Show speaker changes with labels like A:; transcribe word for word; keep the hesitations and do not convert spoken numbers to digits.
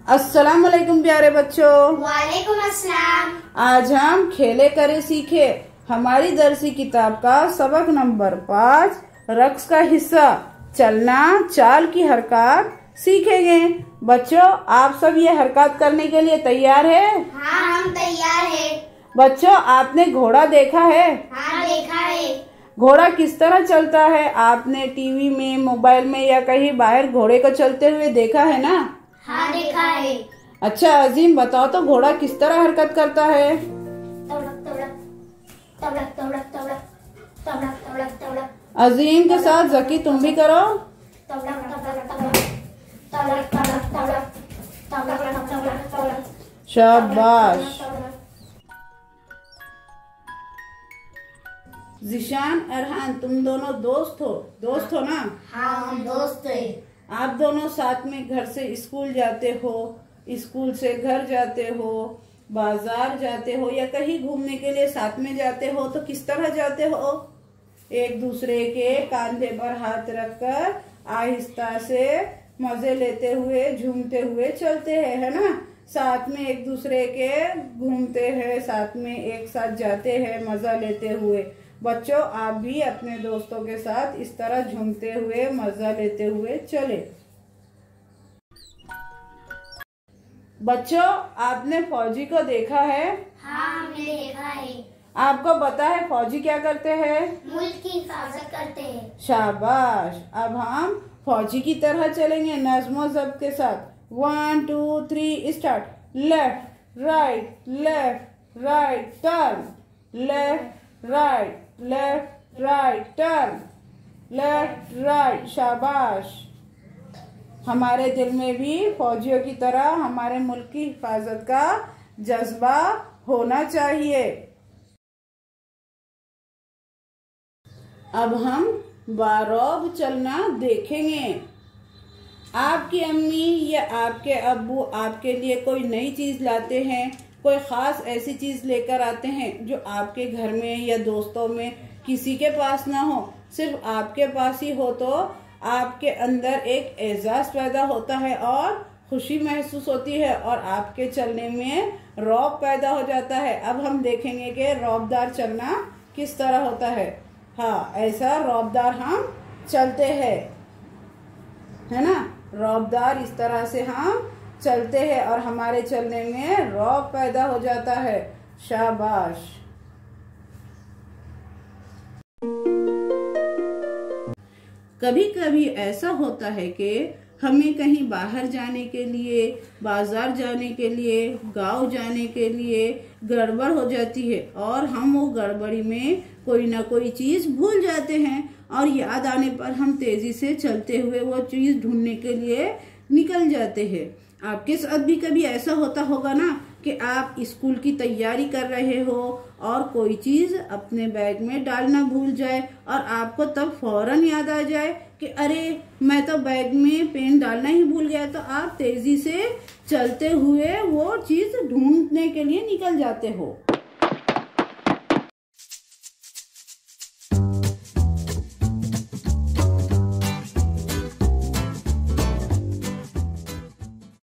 A: अस्सलाम वालेकुम प्यारे बच्चों।
B: वालेकुम अस्सलाम।
A: आज हम खेले करे सीखे हमारी दरसी किताब का सबक नंबर पाँच रक्स का हिस्सा चलना चाल की हरकत सीखेंगे। बच्चों, आप सब ये हरकत करने के लिए तैयार है?
B: हाँ, हम तैयार है।
A: बच्चों, आपने घोड़ा देखा है?
B: हाँ, देखा है।
A: घोड़ा किस तरह चलता है? आपने टीवी में, मोबाइल में या कहीं बाहर घोड़े को चलते हुए देखा है ना?
B: हाँ, देखा है।
A: अच्छा अजीम, बताओ तो घोड़ा किस तरह हरकत करता है?
B: तवड़क तवड़क तवड़क तवड़क तवड़क तवड़क तवड़क तवड़क।
A: अजीम के साथ जकी तुम भी करो।
B: तवड़क तवड़क तवड़क तवड़क तवड़क तवड़क तवड़क तवड़क तवड़क।
A: शाबाश। जिशान, अरहान, तुम दोनों दोस्त हो दोस्त हो ना?
B: हाँ, हम दोस्त है।
A: आप दोनों साथ में घर से स्कूल जाते हो, स्कूल से घर जाते हो, बाजार जाते हो या कहीं घूमने के लिए साथ में जाते हो तो किस तरह जाते हो? एक दूसरे के कंधे पर हाथ रखकर आहिस्ता से मजे लेते हुए झूमते हुए चलते हैं, है ना? साथ में एक दूसरे के घूमते हैं, साथ में एक साथ जाते हैं मजा लेते हुए। बच्चों, आप भी अपने दोस्तों के साथ इस तरह झूमते हुए मजा लेते हुए चले। बच्चों, आपने फौजी को देखा है?
B: हाँ, हमने देखा है।
A: आपको पता है फौजी क्या करते हैं?
B: मुल्क की हिफाजत करते हैं।
A: शाबाश। अब हम फौजी की तरह चलेंगे नज़्म ज़ब्त के साथ। One two three start. Left right left right turn, left right left right turn, left right. शाबाश। हमारे दिल में भी फौजियों की तरह हमारे मुल्क की हिफाजत का जज्बा होना चाहिए। अब हम बारौब चलना देखेंगे। आपकी अम्मी या आपके अब्बू आपके लिए कोई नई चीज लाते हैं, कोई खास ऐसी चीज लेकर आते हैं जो आपके घर में या दोस्तों में किसी के पास ना हो, सिर्फ आपके पास ही हो, तो आपके अंदर एक एहसास पैदा होता है और खुशी महसूस होती है और आपके चलने में रौब पैदा हो जाता है। अब हम देखेंगे कि रौबदार चलना किस तरह होता है। हाँ, ऐसा रौबदार हम चलते हैं, है ना? रौबदार इस तरह से हम चलते हैं और हमारे चलने में रौब पैदा हो जाता है। शाबाश। कभी कभी ऐसा होता है कि हमें कहीं बाहर जाने के लिए, बाजार जाने के लिए, गांव जाने के लिए गड़बड़ हो जाती है और हम वो गड़बड़ी में कोई ना कोई चीज भूल जाते हैं और याद आने पर हम तेजी से चलते हुए वो चीज ढूंढने के लिए निकल जाते हैं। आपके साथ भी कभी ऐसा होता होगा ना कि आप स्कूल की तैयारी कर रहे हो और कोई चीज अपने बैग में डालना भूल जाए और आपको तब फौरन याद आ जाए कि अरे मैं तो बैग में पेन डालना ही भूल गया, तो आप तेजी से चलते हुए वो चीज ढूंढने के लिए निकल जाते हो।